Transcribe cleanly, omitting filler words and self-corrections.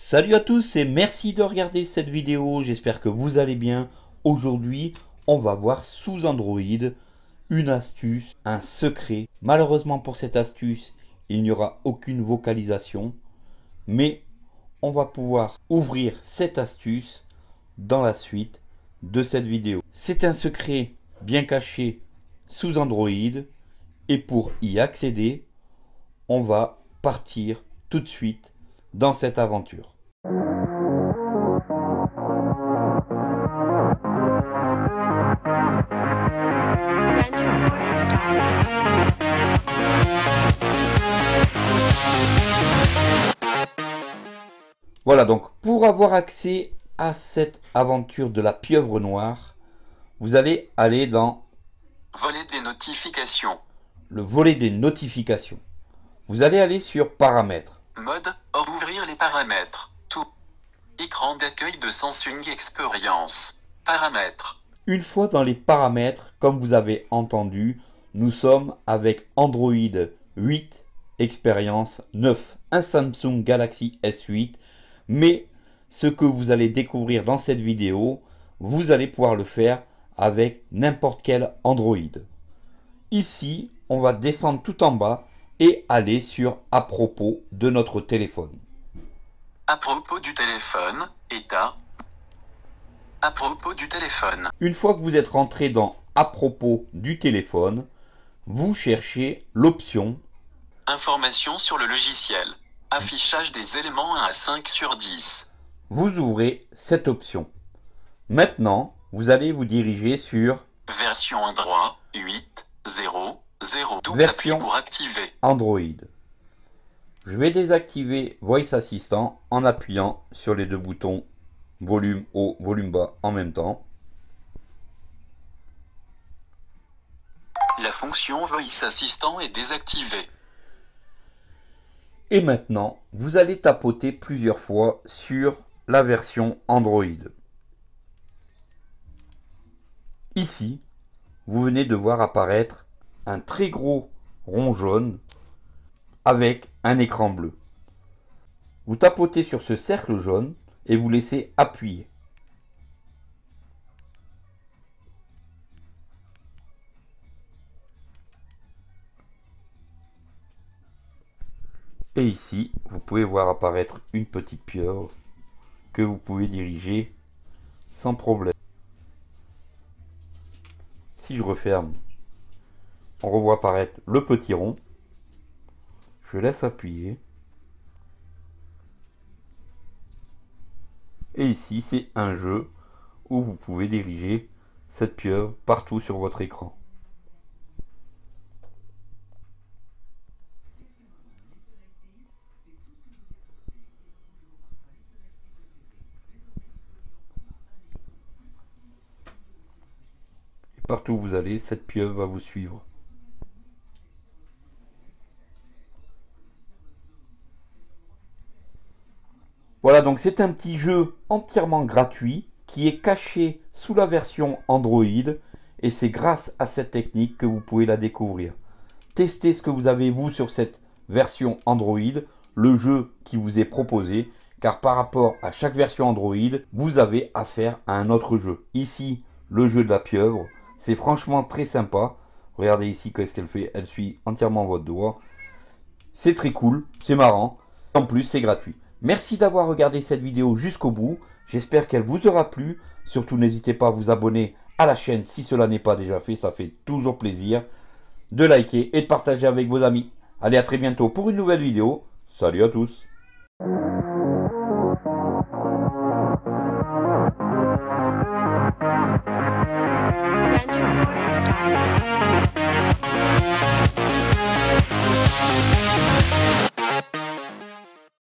Salut à tous et merci de regarder cette vidéo, j'espère que vous allez bien. Aujourd'hui, on va voir sous Android une astuce, un secret. Malheureusement pour cette astuce, il n'y aura aucune vocalisation, mais on va pouvoir ouvrir cette astuce dans la suite de cette vidéo. C'est un secret bien caché sous Android et pour y accéder, on va partir tout de suite dans cette aventure. Voilà, donc pour avoir accès à cette aventure de la pieuvre noire, vous allez aller dans Volet des notifications. Le volet des notifications. Vous allez aller sur paramètres. Mode, ouvrir les paramètres. Tout. Écran d'accueil de Samsung Experience. Paramètres. Une fois dans les paramètres, comme vous avez entendu, nous sommes avec Android 8, Experience 9, un Samsung Galaxy S8. Mais ce que vous allez découvrir dans cette vidéo, vous allez pouvoir le faire avec n'importe quel Android. Ici, on va descendre tout en bas et aller sur à propos de notre téléphone. À propos du téléphone, état. À propos du téléphone. Une fois que vous êtes rentré dans à propos du téléphone, vous cherchez l'option Information sur le logiciel. Affichage des éléments 1 à 5 sur 10. Vous ouvrez cette option. Maintenant, vous allez vous diriger sur Version Android 8.0.0. Double Version appui pour activer. Android. Je vais désactiver Voice Assistant en appuyant sur les deux boutons volume haut, volume bas en même temps. La fonction Voice Assistant est désactivée. Et maintenant, vous allez tapoter plusieurs fois sur la version Android. Ici, vous venez de voir apparaître un très gros rond jaune avec un écran bleu. Vous tapotez sur ce cercle jaune et vous laissez appuyer. Et ici, vous pouvez voir apparaître une petite pieuvre que vous pouvez diriger sans problème. Si je referme, on revoit apparaître le petit rond. Je laisse appuyer. Et ici, c'est un jeu où vous pouvez diriger cette pieuvre partout sur votre écran. Partout où vous allez, cette pieuvre va vous suivre. Voilà, donc c'est un petit jeu entièrement gratuit qui est caché sous la version Android et c'est grâce à cette technique que vous pouvez la découvrir. Testez ce que vous avez vous sur cette version Android, le jeu qui vous est proposé, car par rapport à chaque version Android, vous avez affaire à un autre jeu. Ici, le jeu de la pieuvre. C'est franchement très sympa. Regardez ici qu'est-ce qu'elle fait. Elle suit entièrement votre doigt. C'est très cool. C'est marrant. En plus, c'est gratuit. Merci d'avoir regardé cette vidéo jusqu'au bout. J'espère qu'elle vous aura plu. Surtout, n'hésitez pas à vous abonner à la chaîne si cela n'est pas déjà fait. Ça fait toujours plaisir de liker et de partager avec vos amis. Allez, à très bientôt pour une nouvelle vidéo. Salut à tous. Stop.